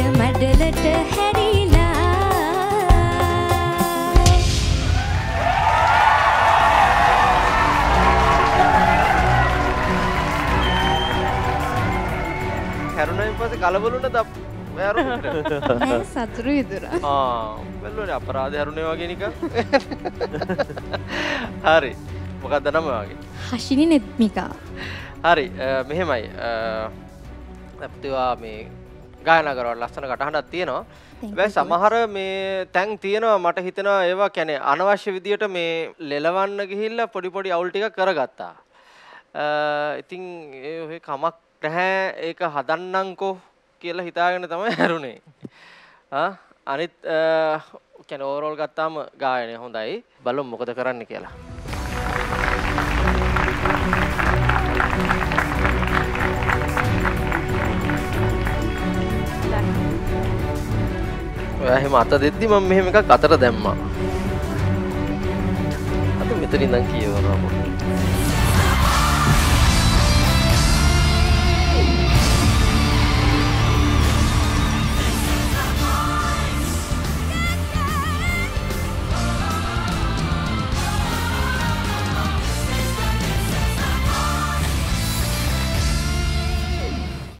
මඩලට හැරිලා හැරුණායින් පස්සේ කලබලුණාද වැරුණාට නෑ සතුරු ඉදුරා බැලුවනේ අපරාධය හැරුණේ වගේ නිකන් හරි මොකක්ද නම වගේ හෂිනි නෙත්මිකා හරි මෙහෙමයි අපිටවා මේ ගායනා කරවල ලස්සන කටහඬක් තියෙනවා හැබැයි සමහර මේ තැන් තියෙනවා මට හිතෙනවා ඒවා කියන්නේ අනවශ්‍ය විදියට මේ ලෙලවන්න ගිහිල්ලා පොඩි පොඩි අවුල් ටිකක් කරගත්තා ඉතින් ඒ කමක් නැහැ ඒක හදන්නම්කෝ කියලා හිතාගෙන තමයි හැරුණේ අනිත් කියන්නේ ඕවරෝල් ගත්තාම ගායනය හොඳයි බලමු මොකද කරන්න කියලා ඔයා එහෙම අත දෙද්දි මම මෙහෙම එකක් අතට දැම්මා අත මෙතන ඉඳන් කියවනවා